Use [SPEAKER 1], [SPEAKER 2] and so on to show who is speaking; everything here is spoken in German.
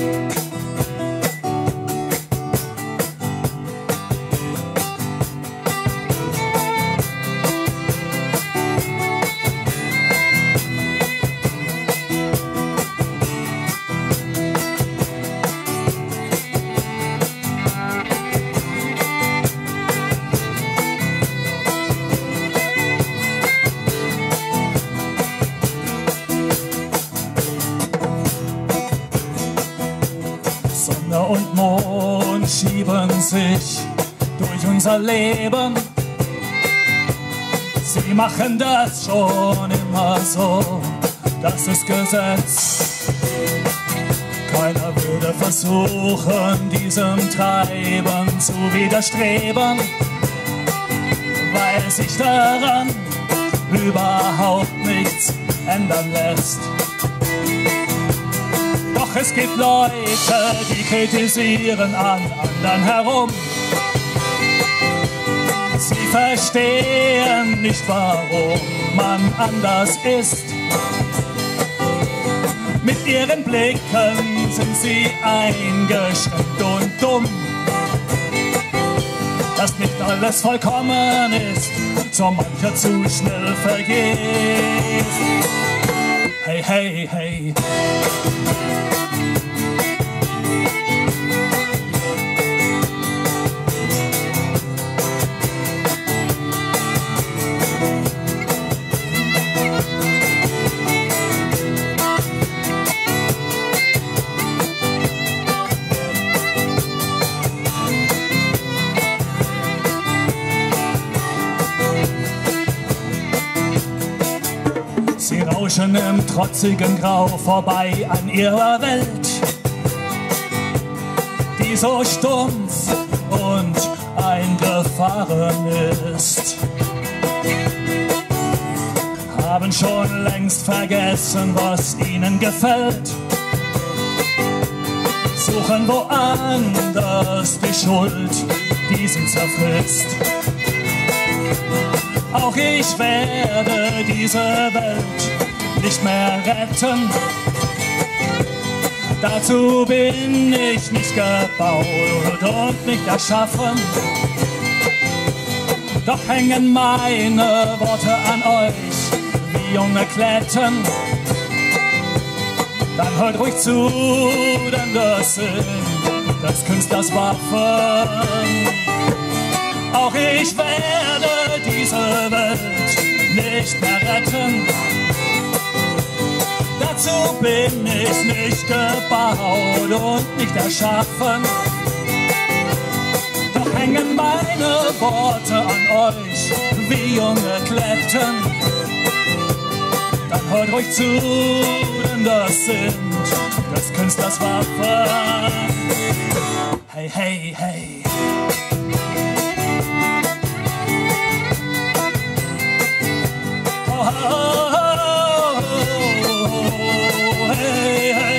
[SPEAKER 1] Sonne und Mond schieben sich durch unser Leben. Sie machen das schon immer so, das ist Gesetz. Keiner würde versuchen, diesem Treiben zu widerstreben, weil sich daran überhaupt nichts ändern lässt. Doch es gibt Leute, die kritisieren an anderen herum. Sie verstehen nicht, warum man anders ist. Mit ihren Blicken sind sie eingeschränkt und dumm. Dass nicht alles vollkommen ist, so mancher zu schnell vergeht. Hey, hey, hey. Sie rauschen im trotzigen Grau vorbei an ihrer Welt, die so stumpf und eingefahren ist. Haben schon längst vergessen, was ihnen gefällt, suchen woanders die Schuld, die sie zerfrisst. Auch ich werde diese Welt nicht mehr retten. Dazu bin ich nicht gebaut und nicht erschaffen. Doch hängen meine Worte an euch wie junge Kletten. Dann hört ruhig zu, denn das sind des Künstlers Waffen. Auch ich werde diese Welt nicht mehr retten. Dazu bin ich nicht gebaut und nicht erschaffen. Doch hängen meine Worte an euch wie junge Kletten. Dann hört ruhig zu, denn das sind des Künstlers Waffen. Hey, hey, hey. Oh, oh, oh, oh, hey, hey.